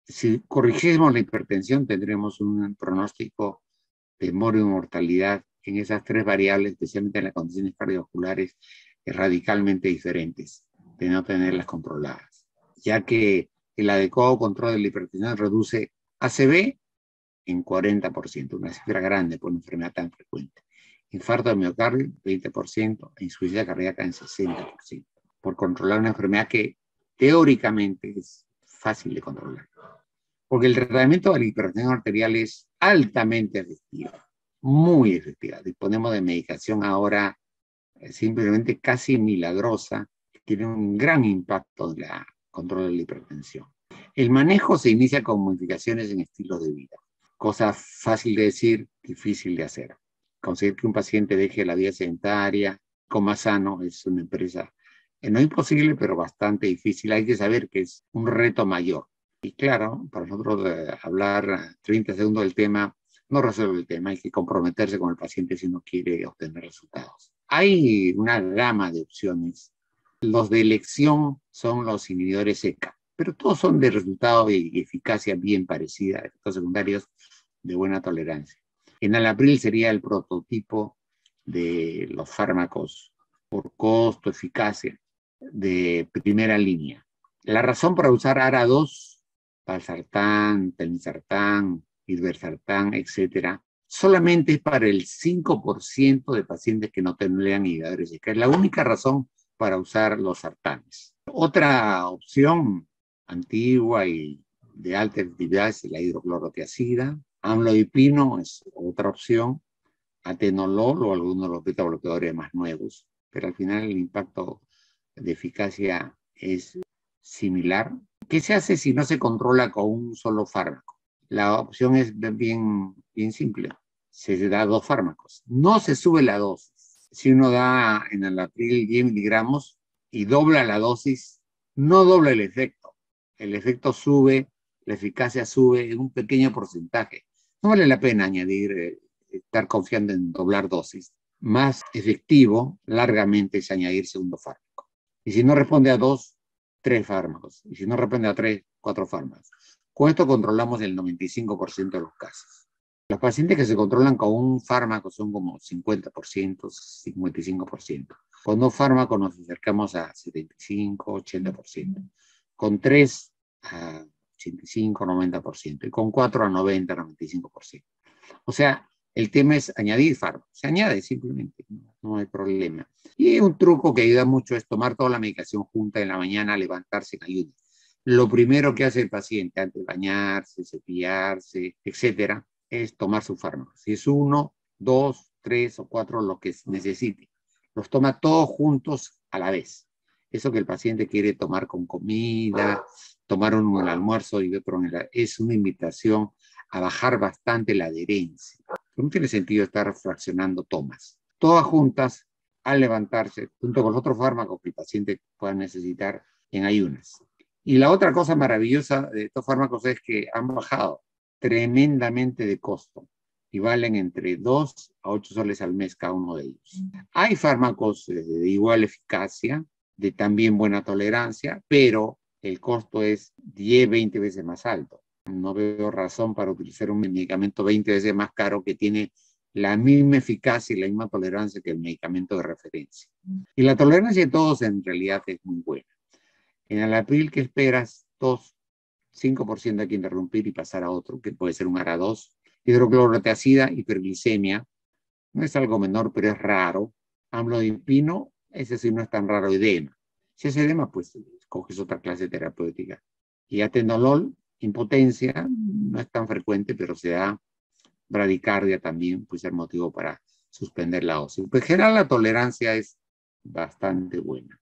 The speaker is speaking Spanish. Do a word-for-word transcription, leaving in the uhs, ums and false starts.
Si corrigimos la hipertensión, tendremos un pronóstico de morbio y mortalidad en esas tres variables, especialmente en las condiciones cardiovasculares, radicalmente diferentes de no tenerlas controladas, ya que el adecuado control de la hipertensión reduce A C V en cuarenta por ciento, una cifra grande por una enfermedad tan frecuente. Infarto de miocardio, veinte por ciento, e insuficiencia cardíaca en sesenta por ciento, por controlar una enfermedad que teóricamente es fácil de controlar. Porque el tratamiento de la hipertensión arterial es altamente efectivo, muy efectiva. Disponemos de medicación ahora eh, simplemente casi milagrosa, que tiene un gran impacto en el control de la hipertensión. El manejo se inicia con modificaciones en estilos de vida. Cosa fácil de decir, difícil de hacer. Conseguir que un paciente deje la vida sedentaria, coma sano, es una empresa eh, no imposible, pero bastante difícil. Hay que saber que es un reto mayor. Y claro, para nosotros eh, hablar treinta segundos del tema no resuelve el tema. Hay que comprometerse con el paciente si uno quiere obtener resultados. Hay una gama de opciones. Los de elección son los inhibidores E C A, pero todos son de resultado y eficacia bien parecida, efectos secundarios de buena tolerancia. Enalapril sería el prototipo de los fármacos por costo, eficacia, de primera línea. La razón para usar A R A dos, valsartán, telmisartán, irbesartán, etcétera, solamente es para el cinco por ciento de pacientes que no tendrían inhibidores E C A. Es la única razón para usar los sartanes. Otra opción antigua y de alta efectividad es la hidroclorotiazida. Amlodipino es otra opción. Atenolol o algunos de los beta bloqueadores más nuevos. Pero al final el impacto de eficacia es similar. ¿Qué se hace si no se controla con un solo fármaco? La opción es bien, bien simple. Se da dos fármacos. No se sube la dosis. Si uno da enalapril diez miligramos y dobla la dosis, no dobla el efecto. El efecto sube, la eficacia sube en un pequeño porcentaje. No vale la pena añadir, eh, estar confiando en doblar dosis. Más efectivo, largamente, es añadir segundo fármaco. Y si no responde a dos, tres fármacos. Y si no responde a tres, cuatro fármacos. Con esto controlamos el noventa y cinco por ciento de los casos. Los pacientes que se controlan con un fármaco son como cincuenta por ciento, cincuenta y cinco por ciento. Con dos fármacos nos acercamos a setenta y cinco, ochenta por ciento. Con tres a ochenta y cinco, noventa por ciento. Y con cuatro a noventa, noventa y cinco por ciento. O sea, el tema es añadir fármacos. Se añade simplemente, no, no hay problema. Y un truco que ayuda mucho es tomar toda la medicación junta en la mañana, levantarse en ayuno. Lo primero que hace el paciente antes de bañarse, cepillarse, etcétera, es tomar su fármaco. Si es uno, dos, tres o cuatro, lo que necesite. Los toma todos juntos a la vez. Eso que el paciente quiere tomar con comida, tomar uno en el almuerzo y otro en el... Es una invitación a bajar bastante la adherencia. No tiene sentido estar fraccionando tomas. Todas juntas al levantarse, junto con los otros fármacos que el paciente pueda necesitar en ayunas. Y la otra cosa maravillosa de estos fármacos es que han bajado tremendamente de costo y valen entre dos a ocho soles al mes cada uno de ellos. Hay fármacos de igual eficacia, de también buena tolerancia, pero el costo es diez, veinte veces más alto. No veo razón para utilizar un medicamento veinte veces más caro que tiene la misma eficacia y la misma tolerancia que el medicamento de referencia. Y la tolerancia de todos en realidad es muy buena. En enalapril, ¿qué esperas? dos, cinco por ciento hay que interrumpir y pasar a otro, que puede ser un A R A dos. Hidroclorotiazida, hiperglicemia, no es algo menor, pero es raro. Amlodipino, ese sí no es tan raro. Edema. Si es edema, pues coges otra clase terapéutica. Y atenolol, impotencia, no es tan frecuente, pero se da. Bradicardia también puede ser motivo para suspender la dosis. Pues en general la tolerancia es bastante buena.